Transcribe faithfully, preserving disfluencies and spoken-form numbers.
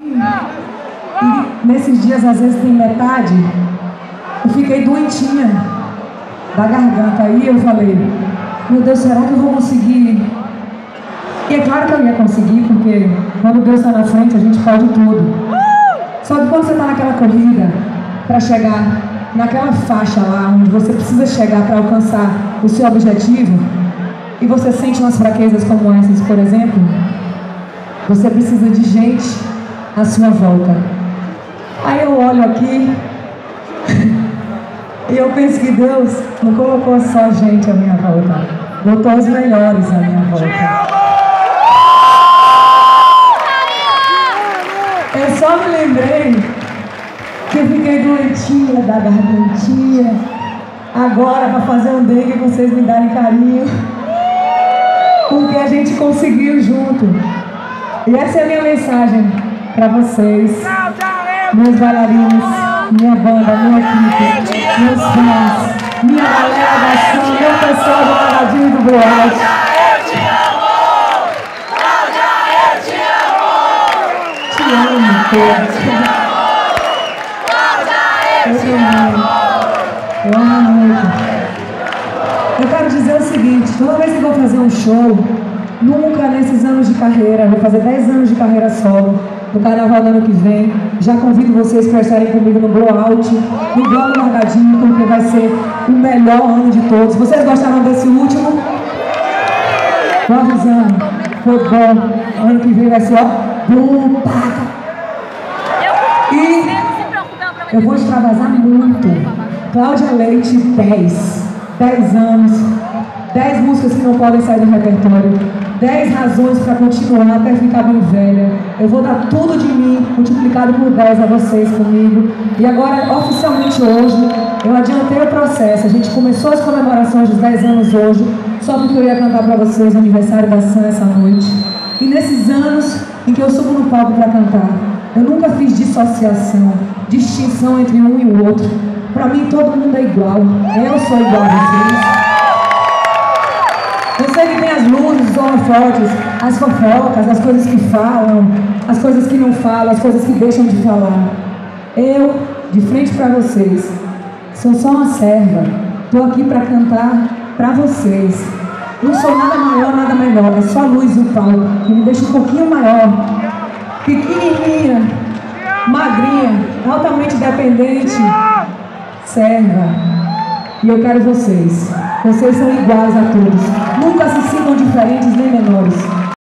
E nesses dias, às vezes, tem metade. Eu fiquei doentinha da garganta. Aí eu falei, meu Deus, será que eu vou conseguir? E é claro que eu ia conseguir, porque quando Deus está na frente, a gente pode tudo. Só que quando você está naquela corrida, para chegar naquela faixa lá, onde você precisa chegar para alcançar o seu objetivo, e você sente umas fraquezas como essas, por exemplo, você precisa de gente à sua volta. Aí eu olho aqui e eu penso que Deus não colocou só gente à minha volta, botou os melhores à minha volta. Eu só me lembrei que eu fiquei doentinha da gargantinha. Agora, para fazer um dengue, vocês me darem carinho, porque a gente conseguiu junto. E essa é a minha mensagem para vocês, meus bailarinos, minha banda, minha equipe, meus fãs, minha galera da ação, meu pessoal do Paradinho do Boate. Eu te amo! Cláudia, eu te amo! Te amo, Cláudia. Eu te amo! Eu amo muito. Eu quero dizer o seguinte, toda vez que eu vou fazer um show, nunca nesses anos de carreira, vou fazer dez anos de carreira solo, no carnaval do ano que vem, já convido vocês para estarem comigo no Blowout, no Bloco Largadinho, porque vai ser o melhor ano de todos. Vocês gostaram desse último? Tô avisando, foi bom. Ano que vem vai ser, ó, bom, paga. E eu vou extravasar muito. Cláudia Leite, dez. dez anos. dez músicas que não podem sair do repertório. dez razões para continuar até ficar bem velha. Eu vou dar tudo de mim, multiplicado por dez a vocês comigo. E agora, oficialmente hoje, eu adiantei o processo. A gente começou as comemorações dos dez anos hoje, só porque eu ia cantar para vocês o aniversário da Sam essa noite. E nesses anos em que eu subo no palco para cantar, eu nunca fiz dissociação, distinção entre um e o outro. Para mim, todo mundo é igual. Eu sou igual a vocês. Eu sei que tem as luzes, os holofotes, as fofocas, as coisas que falam, as coisas que não falam, as coisas que deixam de falar. Eu, de frente para vocês, sou só uma serva. Estou aqui para cantar para vocês. Não sou nada maior, nada menor. É só a luz e o palco, que me deixa um pouquinho maior. Pequenininha, magrinha, altamente dependente, serva. E eu quero vocês. Vocês são iguais a todos. Nunca se sintam diferentes nem menores.